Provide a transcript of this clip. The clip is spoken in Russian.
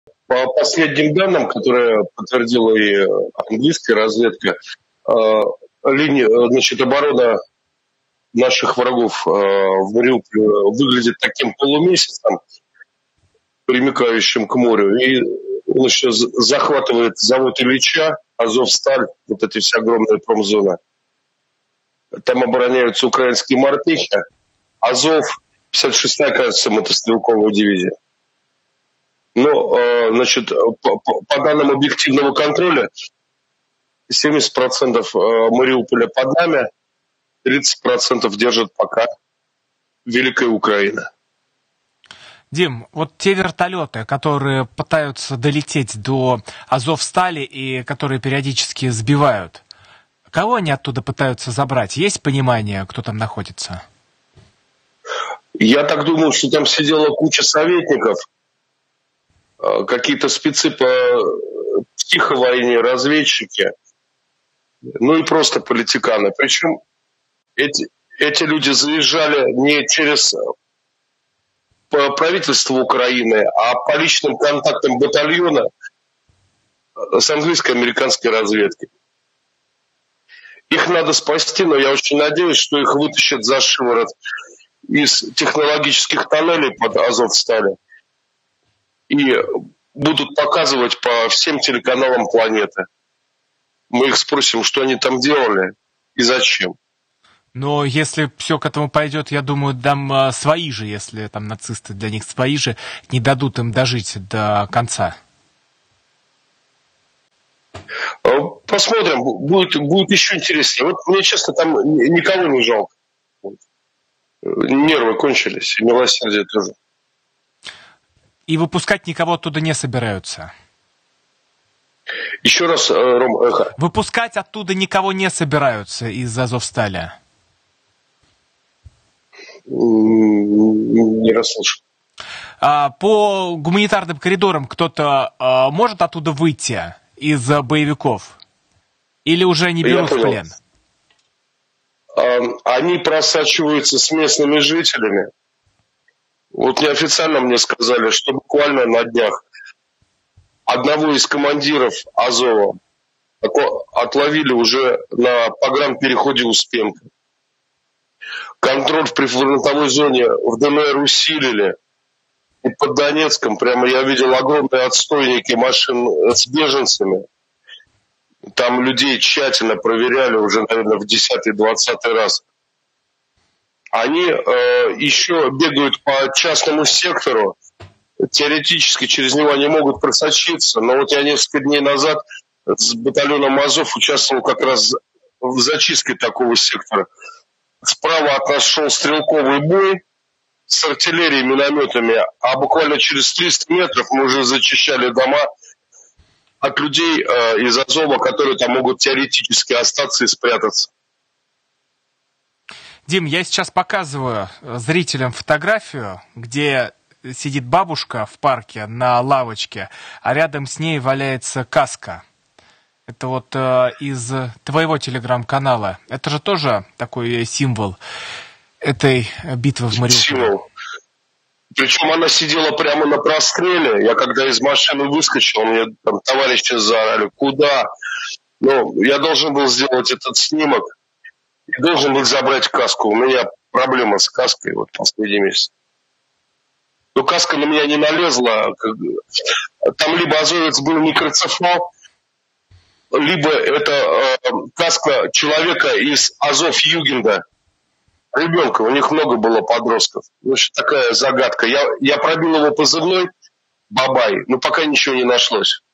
По последним данным, которые подтвердила и английская разведка, линия, значит, оборона наших врагов в Мариуполе выглядит таким полумесяцем, примыкающим к морю, и он еще захватывает завод Ильича, Азовсталь, вот эти все огромные промзоны. Там обороняются украинские морпехи, Азов, 56-я, кажется, мотострелковая дивизия. Но, значит, по данным объективного контроля, 70% Мариуполя под нами, 30% держит пока Великая Украина. Дим, вот те вертолеты, которые пытаются долететь до Азовстали и которые периодически сбивают, кого они оттуда пытаются забрать? Есть понимание, кто там находится? Я так думаю, что там сидела куча советников, какие-то спецы по тихой войне, разведчики, ну и просто политиканы. Причем эти люди заезжали не через правительство Украины, а по личным контактам батальона с английской и американской разведкой. Их надо спасти, но я очень надеюсь, что их вытащат за шиворот из технологических тоннелей под Азовсталью и будут показывать по всем телеканалам планеты. Мы их спросим, что они там делали и зачем. Но если все к этому пойдет, я думаю, там свои же, если там нацисты для них свои же, не дадут им дожить до конца. Посмотрим, будет еще интереснее. Вот мне, честно, там никого не жалко. Нервы кончились, и милосердие тоже. И выпускать никого оттуда не собираются. Еще раз, Ром, эхо. Выпускать оттуда никого не собираются из Азовстали. Не расслышал. По гуманитарным коридорам кто-то может оттуда выйти из боевиков? Или уже не берут в плен? Они просачиваются с местными жителями. Вот неофициально мне сказали, что буквально на днях одного из командиров Азова отловили уже на погранпереходе Успенка. Контроль в прифронтовой зоне в ДНР усилили. И под Донецком прямо я видел огромные отстойники машин с беженцами. Там людей тщательно проверяли уже, наверное, в 10-20 раз. Они еще бегают по частному сектору. Теоретически через него они могут просочиться. Но вот я несколько дней назад с батальоном Азов участвовал как раз в зачистке такого сектора. Справа от нас шел стрелковый бой с артиллерией, минометами, а буквально через 300 метров мы уже зачищали дома от людей из Азова, которые там могут теоретически остаться и спрятаться. Дим, я сейчас показываю зрителям фотографию, где сидит бабушка в парке на лавочке, а рядом с ней валяется каска. Это вот из твоего телеграм-канала. Это же тоже такой символ этой битвы в Мариуполе. Символ. Причем она сидела прямо на простреле. Я когда из машины выскочил, мне там товарищи заорали: куда? Ну, я должен был сделать этот снимок и должен был забрать каску. У меня проблема с каской вот последний месяц. Но каска на меня не налезла. Там либо азовец был микроцефал, либо это каска человека из Азов-Югенда. Ребенка, у них много было подростков. В общем, такая загадка. Я пробил его позывной Бабай, но пока ничего не нашлось.